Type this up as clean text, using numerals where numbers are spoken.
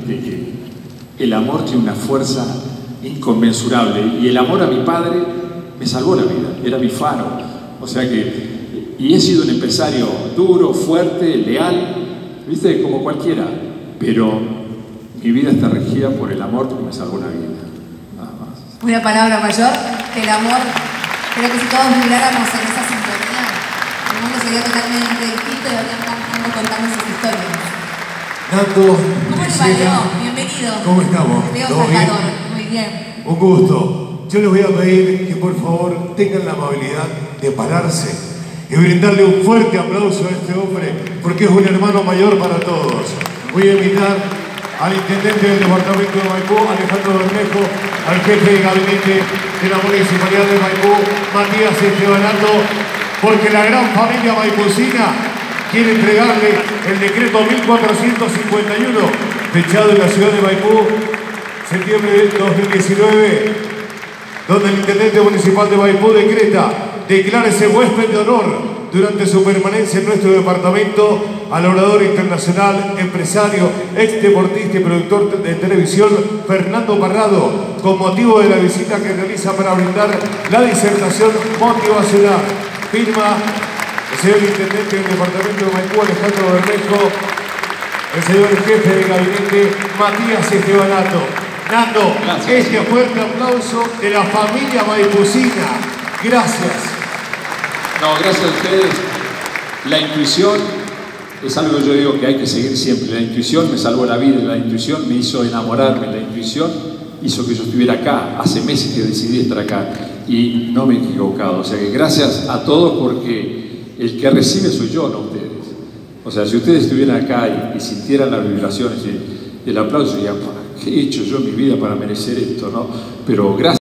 de que el amor tiene una fuerza inconmensurable, y el amor a mi padre me salvó la vida, era mi faro. O sea que, y he sido un empresario duro, fuerte, leal, viste, como cualquiera, pero mi vida está regida por el amor que me salvó la vida, nada más. Una palabra mayor que el amor. Creo que si todos vibráramos en esa sintonía, el mundo sería totalmente distinto y habría más tiempo contando sus historias. Nando, ¿Cómo le va, Leo? Bienvenido. ¿Cómo estamos? Leo ¿Todo bien? Salvador, muy bien. Un gusto. Yo les voy a pedir que por favor tengan la amabilidad de pararse y brindarle un fuerte aplauso a este hombre, porque es un hermano mayor para todos. Voy a invitar al intendente del departamento de Maipú, Alejandro Bermejo, al jefe de gabinete de la Municipalidad de Maipú, Matías Estebanato, porque la gran familia maipucina quiere entregarle el decreto 1451, fechado en la ciudad de Maipú, septiembre de 2019, donde el intendente municipal de Maipú declárese huésped de honor durante su permanencia en nuestro departamento al orador internacional, empresario, ex deportista y productor de televisión Fernando Parrado, con motivo de la visita que realiza para brindar la disertación motivacional. Firma el señor intendente del departamento de Maipú, Alejandro Bermejo, el señor jefe de gabinete, Matías Estebanato. Nando, gracias. Este fuerte aplauso de la familia maipucina. Gracias. No, gracias a ustedes. La intuición es algo que yo digo que hay que seguir siempre. La intuición me salvó la vida, la intuición me hizo enamorarme, la intuición hizo que yo estuviera acá. Hace meses que decidí estar acá y no me he equivocado. O sea que gracias a todos, porque el que recibe soy yo, no ustedes. O sea, si ustedes estuvieran acá y sintieran las vibraciones y el aplauso, dirían, ¿qué he hecho yo en mi vida para merecer esto, no? Pero gracias.